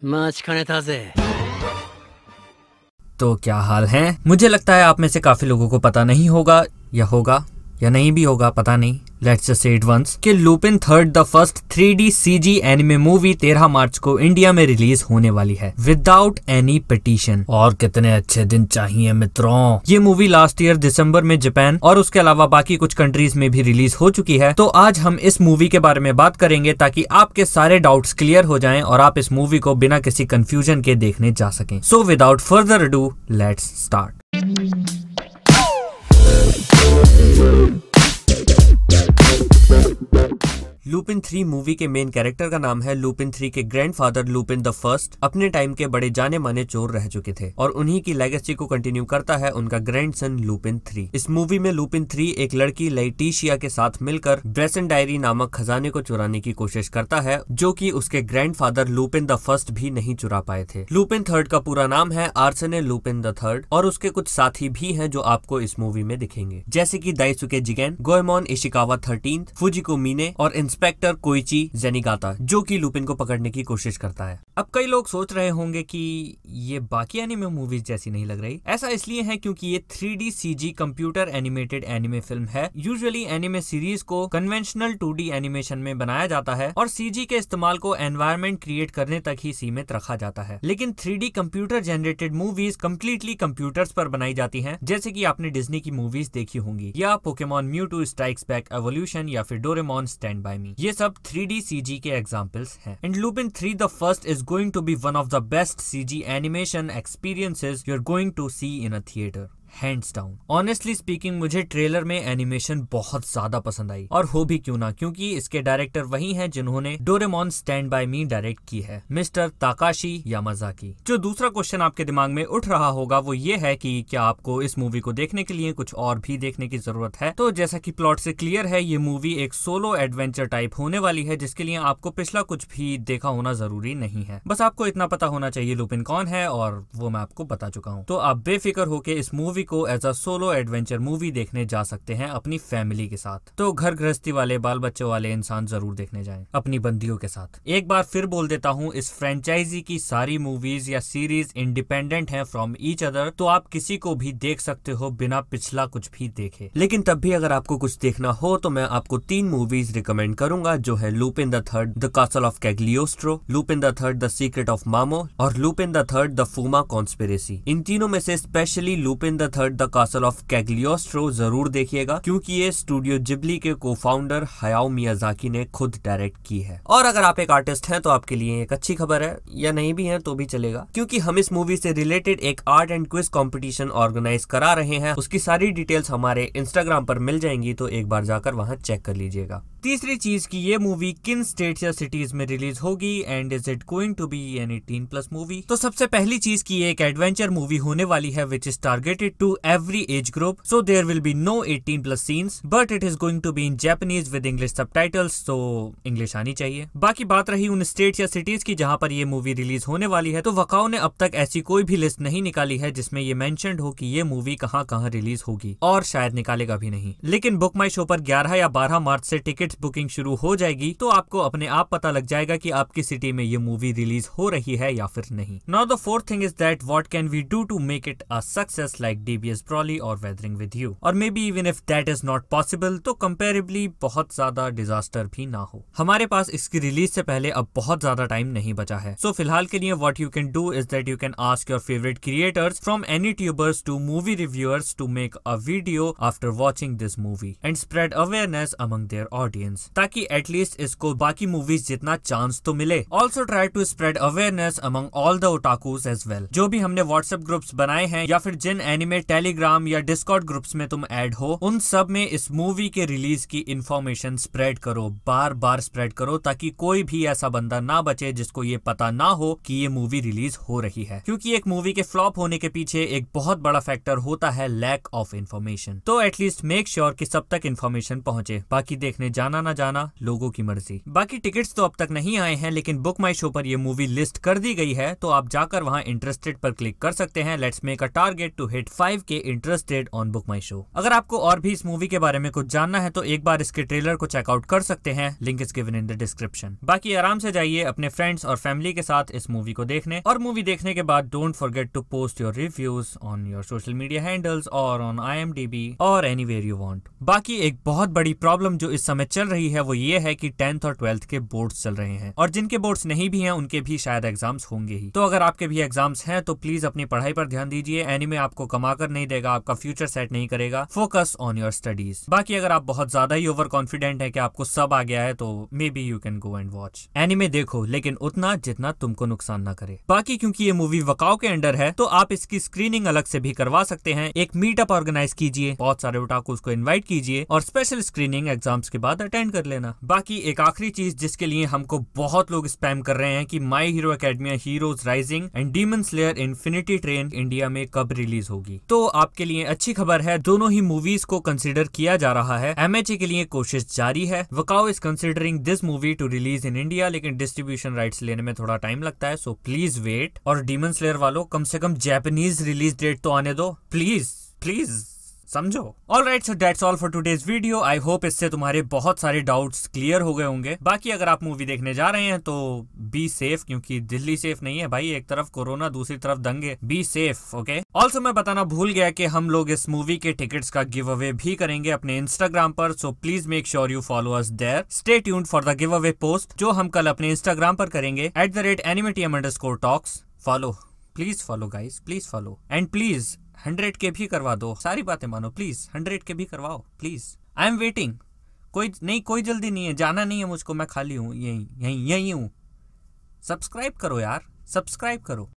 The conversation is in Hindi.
待ちかねたぜ。 तो क्या हाल है। मुझे लगता है आप में से काफी लोगों को पता नहीं होगा या नहीं भी होगा, पता नहीं। Let's just say it once कि Lupin third the first 3D CG anime movie 13 मार्च को इंडिया में रिलीज होने वाली है विदाउट एनी पिटीशन। और कितने अच्छे दिन चाहिए मित्रों। ये मूवी लास्ट ईयर दिसंबर में जापान और उसके अलावा बाकी कुछ कंट्रीज में भी रिलीज हो चुकी है। तो आज हम इस मूवी के बारे में बात करेंगे ताकि आपके सारे डाउट्स क्लियर हो जाएं और आप इस मूवी को बिना किसी कंफ्यूजन के देखने जा सकें। So without further ado let's start. Lupin 3 movie के मेन कैरेक्टर का नाम है लुपिन 3 के ग्रैंडफादर लुपिन द फर्स्ट अपने टाइम के बड़े जाने माने चोर रह चुके थे और उन्हीं की लेगेसी को कंटिन्यू करता है उनका ग्रैंडसन लुपिन 3। इस मूवी में लुपिन 3 एक लड़की लेटिशिया के साथ मिलकर ब्रेसन डायरी नामक खजाने को चुराने की कोशिश करता है जो कि उसके ग्रैंडफादर लुपिन द फर्स्ट भी नहीं चुरा पाए थे। लुपिन थर्ड का पूरा नाम है आर्सेने लुपिन द थर्ड और उसके कुछ साथी भी हैं जो आपको इस मूवी में दिखेंगे, जैसे कि दाइसुके जिगेन, गोएमोन इशिकावा 13, फुजिको मिने और इंस्पेक्टर कोइची जेनिगाता जो कि लुपिन को पकड़ने की कोशिश करता है। अब कई लोग सोच रहे होंगे कि ये बाकी एनिमे मूवीज जैसी नहीं लग रही। ऐसा इसलिए है क्योंकि ये 3D CG computer animated anime film है। यूजुअली एनिमे सीरीज को कन्वेंशनल 2D एनिमेशन में बनाया जाता है और CG के इस्तेमाल को एनवायरनमेंट क्रिएट करने तक ही सीमित रखा जाता है, लेकिन 3D computer generated movies completely computers पर बनाई जाती हैं, जैसे कि आपने डिज्नी की मूवीज देखी होंगी या Pokemon Mewtwo strikes back evolution या फिर डोरेमोन स्टैंड बाय मी। ये सब 3D CG के एग्जाम्पल्स हैं। And Lupin 3 the first is going to be one of the best CG animation experiences you are going to see in a theatre, hands down. Honestly speaking मुझे ट्रेलर में एनिमेशन बहुत ज्यादा पसंद आई और हो भी क्यों ना, क्योंकि इसके डायरेक्टर वही हैं जिन्होंने Doraemon stand by me direct की है, मिस्टर ताकाशी यामाजाकी। जो दूसरा क्वेश्चन आपके दिमाग में उठ रहा होगा वो ये है कि क्या आपको इस मूवी को देखने के लिए कुछ और भी देखने की जरूरत है। तो जैसा कि प्लॉट से क्लियर है, ये मूवी एक सोलो एडवेंचर टाइप होने वाली है जिसके लिए आपको पिछला कुछ भी देखा होना जरूरी नहीं है। बस आपको इतना पता होना चाहिए लुपिन कौन है और वो मैं आपको बता चुका हूँ। तो आप बेफिक्र होकर इस मूवी को as a solo adventure movie देखने जा सकते हैं अपनी फैमिली के साथ। तो घर गृहस्थी वाले बाल बच्चों वाले इंसान जरूर देखने जाएं अपनी बंदियों के साथ। एक बार फिर बोल देता हूँ, इस फ्रेंचाइजी की सारी मूवीज या सीरीज इंडिपेंडेंट हैं फ्रॉम ईच अदर, तो आप किसी को भी देख सकते हो बिना पिछला कुछ भी देखे। लेकिन तब भी अगर आपको कुछ देखना हो तो मैं आपको 3 मूवीज रिकमेंड करूंगा, जो है Lupin the third the castle of Cagliostro, Lupin the third the secret of Mamo और Lupin the third the Fuma conspiracy. इन तीनों में से specially Lupin the third the castle of Cagliostro जरूर देखिएगा, क्योंकि ये स्टूडियो जिब्ली के को-फाउंडर हयाओ मियाजाकी ने खुद डायरेक्ट की है। और अगर आप एक आर्टिस्ट हैं तो आपके लिए एक अच्छी खबर है, या नहीं भी है तो भी चलेगा, क्योंकि हम इस मूवी से रिलेटेड एक art and quiz competition organise करा रहे हैं। उसकी सारी डिटेल्स हमारे इंस्टाग्राम पर मिल जाएंगी, तो एक बार जाकर वहां चेक कर लीजिएगा। तीसरी चीज की ये मूवी किन स्टेट्स या सिटीज में रिलीज होगी and is it going to be an 18+ movie. तो सबसे पहली चीज की एक एडवेंचर मूवी होने वाली है which is targeted to every age group, so there will be no 18+ scenes, but it is going to be in Japanese with English subtitles, तो इंग्लिश आनी चाहिए। बाकी बात रही उन स्टेट्स या सिटीज की जहां पर ये मूवी रिलीज होने वाली है, तो वकाओ ने अब तक ऐसी कोई भी लिस्ट नहीं निकाली है जिसमें ये मेंशन्ड हो कि ये मूवी कहां कहां रिलीज होगी, और शायद निकालेगा भी नहीं। लेकिन बुक माई शो पर 11 या 12 मार्च से टिकट बुकिंग शुरू हो जाएगी, तो आपको अपने आप पता लग जाएगा कि आपकी सिटी में ये मूवी रिलीज हो रही है या फिर नहीं। Now the fourth thing is that what can we do to make it a success like DBS Broly और वेदरिंग विद यू, और maybe even if that is not possible तो कंपेरेबली बहुत ज्यादा डिजास्टर भी ना हो। हमारे पास इसकी रिलीज से पहले अब बहुत ज्यादा टाइम नहीं बचा है, सो फिलहाल के लिए what you can do is that you can ask your favourite creators from any tubers to movie reviewers to make a video after watching this movie and spread awareness among their audience, ताकि एटलीस्ट इसको बाकी मूवीज जितना चांस तो मिले। Also try to spread awareness among all the otakus as well. जो भी हमने व्हाट्सएप ग्रुप्स बनाए हैं या फिर जिन एनिमे टेलीग्राम या डिस्कॉर्ड ग्रुप्स में तुम ऐड हो, उन सब में इस मूवी के रिलीज की इंफॉर्मेशन स्प्रेड करो, बार बार स्प्रेड करो, ताकि कोई भी ऐसा बंदा ना बचे जिसको ये पता ना हो कि ये मूवी रिलीज हो रही है, क्योंकि एक मूवी के फ्लॉप होने के पीछे एक बहुत बड़ा फैक्टर होता है लैक ऑफ इन्फॉर्मेशन। तो एटलीस्ट मेक श्योर कि सब तक इन्फॉर्मेशन पहुंचे। बाकी देखने जाना जाना ना जाना, लोगों की मर्जी। बाकी टिकट्स तो अब तक नहीं आए हैं, लेकिन बुक माई शो पर ये मूवी लिस्ट कर दी गई है, तो आप जाकर वहां इंटरेस्टेड पर क्लिक कर सकते हैं। Let's make a target to hit 5K interested on Book My Show. अगर आपको और भी इस मूवी के बारे में कुछ जानना है तो एक बार इसके ट्रेलर को चेकआउट कर सकते हैं, link is given in the description. बाकी आराम से जाइए अपने फ्रेंड्स और फैमिली के साथ इस मूवी को देखने, और मूवी देखने के बाद don't forget to post your reviews on your social media handles और ऑन IMDb और एनीवेयर यू वांट। बाकी एक बहुत बड़ी प्रॉब्लम जो इस समय चल रही है वो ये है कि 10th और 12th के बोर्ड्स चल रहे हैं, और जिनके बोर्ड्स नहीं भी हैं उनके भी शायद एग्जाम्स होंगे ही। तो अगर आपके भी एग्जाम्स हैं तो प्लीज अपनी पढ़ाई पर ध्यान दीजिए। एनीमे आपको कमाकर नहीं देगा, आपका फ्यूचर सेट नहीं करेगा। Focus on your studies. बाकी अगर आप बहुत ज्यादा ही ओवर कॉन्फिडेंट है कि आपको सब आ गया है तो maybe you can go and watch. Anime देखो, लेकिन उतना जितना तुमको नुकसान ना करे। बाकी क्योंकि ये मूवी वकाओ के अंडर है तो आप इसकी स्क्रीनिंग अलग से भी करवा सकते हैं। एक मीटअप ऑर्गेनाइज कीजिए, बहुत सारे ओटाकुस को इनवाइट कीजिए और स्पेशल स्क्रीनिंग एग्जाम्स के बाद अटेंड कर लेना। बाकी एक आखिरी चीज जिसके लिए हमको बहुत लोग स्पैम कर रहे हैं कि My Hero Academia Heroes Rising and Demon Slayer Infinity Train India में कब रिलीज होगी। तो आपके लिए अच्छी खबर है, दोनों ही मूवीज को कंसिडर किया जा रहा है। MHA के लिए कोशिश जारी है। Wakao is considering this movie to release in India, लेकिन डिस्ट्रीब्यूशन राइट्स लेने में थोड़ा टाइम लगता है, सो प्लीज वेट। और डीमन स्लेयर वालों, कम से कम जापानीज रिलीज डेट तो आने दो, प्लीज प्लीज, समझो। Alright, so that's all for today's video. I hope इससे तुम्हारे बहुत सारे डाउट्स क्लियर हो गए होंगे। बाकी अगर आप मूवी देखने जा रहे हैं तो बी सेफ, क्योंकि दिल्ली सेफ नहीं है भाई। एक तरफ कोरोना, दूसरी तरफ दंगे। Be safe, okay. ऑल्सो मैं बताना भूल गया कि हम लोग इस मूवी के टिकट्स का गिव अवे भी करेंगे अपने इंस्टाग्राम पर, so please make sure you follow us there. Stay tuned for the giveaway post जो हम कल अपने इंस्टाग्राम पर करेंगे @animetm_talks। Follow, please follow guys, please follow. And please 100K भी करवा दो, सारी बातें मानो प्लीज। 100K भी करवाओ प्लीज। I am waiting. कोई जल्दी नहीं है, जाना नहीं है मुझको, मैं खाली हूँ, यहीं हूँ। सब्सक्राइब करो यार, सब्सक्राइब करो।